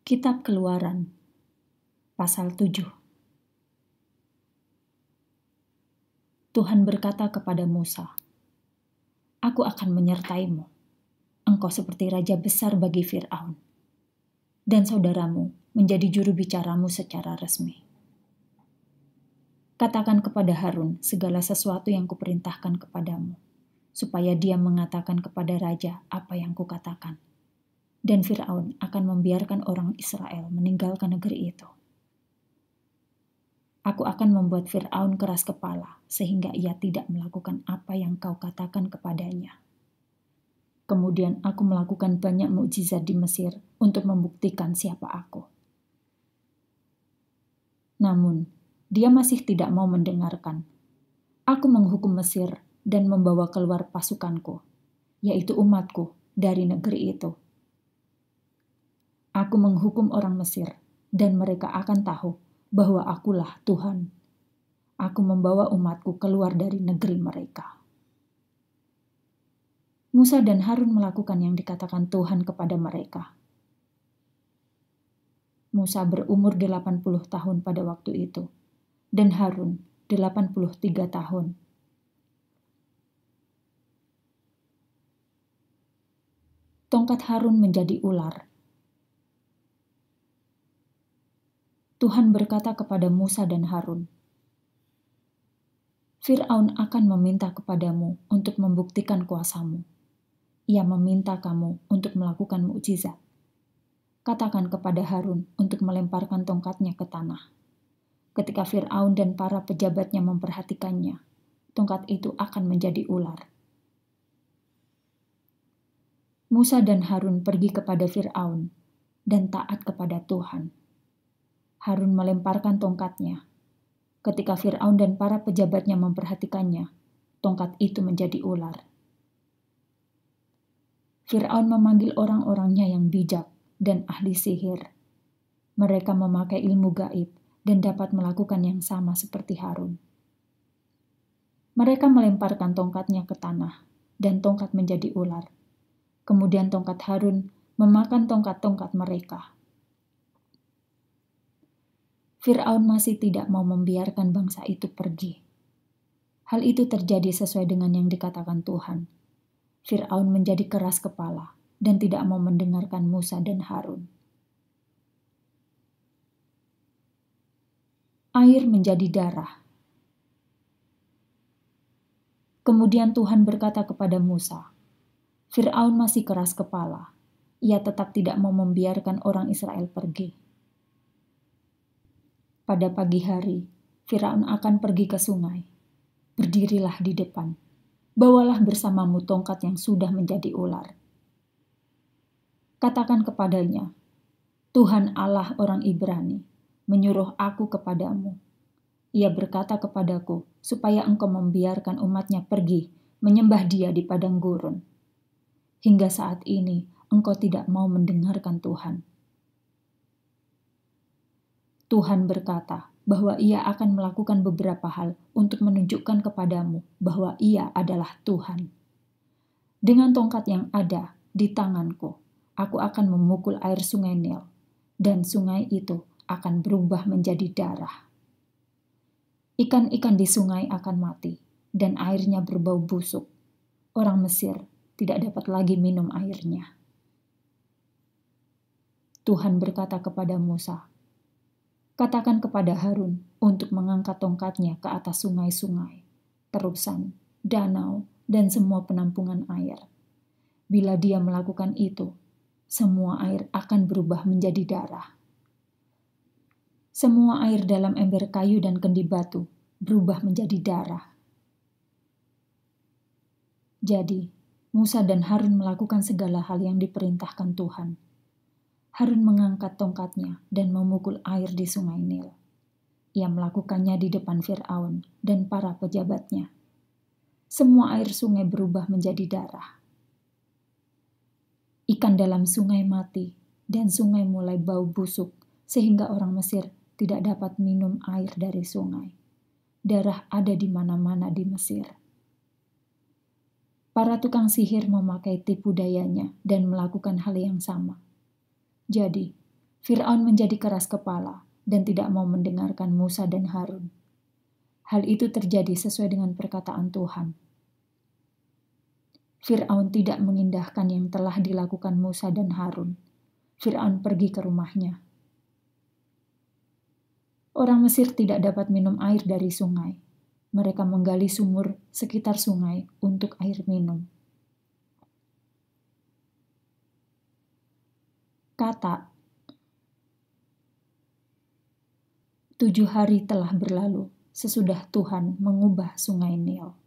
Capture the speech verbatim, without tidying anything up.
Kitab Keluaran, pasal tujuh. Tuhan berkata kepada Musa, "Aku akan menyertaimu. Engkau seperti raja besar bagi Fir'aun, dan saudaramu menjadi juru bicaramu secara resmi. Katakan kepada Harun segala sesuatu yang kuperintahkan kepadamu, supaya dia mengatakan kepada raja apa yang kukatakan. Dan Fir'aun akan membiarkan orang Israel meninggalkan negeri itu. Aku akan membuat Fir'aun keras kepala, sehingga ia tidak melakukan apa yang kau katakan kepadanya. Kemudian aku melakukan banyak mukjizat di Mesir untuk membuktikan siapa aku." Namun, dia masih tidak mau mendengarkan. Aku menghukum Mesir dan membawa keluar pasukanku, yaitu umatku, dari negeri itu. Aku menghukum orang Mesir, dan mereka akan tahu bahwa akulah Tuhan. Aku membawa umatku keluar dari negeri mereka. Musa dan Harun melakukan yang dikatakan Tuhan kepada mereka. Musa berumur delapan puluh tahun pada waktu itu, dan Harun delapan puluh tiga tahun. Tongkat Harun menjadi ular. Tuhan berkata kepada Musa dan Harun, "Fir'aun akan meminta kepadamu untuk membuktikan kuasamu. Ia meminta kamu untuk melakukan mukjizat. Katakan kepada Harun untuk melemparkan tongkatnya ke tanah. Ketika Fir'aun dan para pejabatnya memperhatikannya, tongkat itu akan menjadi ular." Musa dan Harun pergi kepada Fir'aun dan taat kepada Tuhan. Harun melemparkan tongkatnya. Ketika Fir'aun dan para pejabatnya memperhatikannya, tongkat itu menjadi ular. Fir'aun memanggil orang-orangnya yang bijak dan ahli sihir. Mereka memakai ilmu gaib dan dapat melakukan yang sama seperti Harun. Mereka melemparkan tongkatnya ke tanah, dan tongkat menjadi ular. Kemudian tongkat Harun memakan tongkat-tongkat mereka. Fir'aun masih tidak mau membiarkan bangsa itu pergi. Hal itu terjadi sesuai dengan yang dikatakan Tuhan. Fir'aun menjadi keras kepala dan tidak mau mendengarkan Musa dan Harun. Air menjadi darah. Kemudian Tuhan berkata kepada Musa, "Fir'aun masih keras kepala. Ia tetap tidak mau membiarkan orang Israel pergi. Pada pagi hari, Fir'aun akan pergi ke sungai. Berdirilah di depan. Bawalah bersamamu tongkat yang sudah menjadi ular. Katakan kepadanya, Tuhan Allah orang Ibrani menyuruh aku kepadamu. Ia berkata kepadaku supaya engkau membiarkan umatnya pergi menyembah dia di padang gurun. Hingga saat ini engkau tidak mau mendengarkan Tuhan." Tuhan berkata bahwa ia akan melakukan beberapa hal untuk menunjukkan kepadamu bahwa ia adalah Tuhan. Dengan tongkat yang ada di tanganku, aku akan memukul air sungai Nil, dan sungai itu akan berubah menjadi darah. Ikan-ikan di sungai akan mati, dan airnya berbau busuk. Orang Mesir tidak dapat lagi minum airnya. Tuhan berkata kepada Musa, "Katakan kepada Harun untuk mengangkat tongkatnya ke atas sungai-sungai, terusan, danau, dan semua penampungan air. Bila dia melakukan itu, semua air akan berubah menjadi darah. Semua air dalam ember kayu dan kendi batu berubah menjadi darah." Jadi, Musa dan Harun melakukan segala hal yang diperintahkan Tuhan. Harun mengangkat tongkatnya dan memukul air di sungai Nil. Ia melakukannya di depan Fir'aun dan para pejabatnya. Semua air sungai berubah menjadi darah. Ikan dalam sungai mati dan sungai mulai bau busuk sehingga orang Mesir tidak dapat minum air dari sungai. Darah ada di mana-mana di Mesir. Para tukang sihir memakai tipu dayanya dan melakukan hal yang sama. Jadi, Fir'aun menjadi keras kepala dan tidak mau mendengarkan Musa dan Harun. Hal itu terjadi sesuai dengan perkataan Tuhan. Fir'aun tidak mengindahkan yang telah dilakukan Musa dan Harun. Fir'aun pergi ke rumahnya. Orang Mesir tidak dapat minum air dari sungai. Mereka menggali sumur sekitar sungai untuk air minum. Kata, tujuh hari telah berlalu sesudah Tuhan mengubah sungai Nil.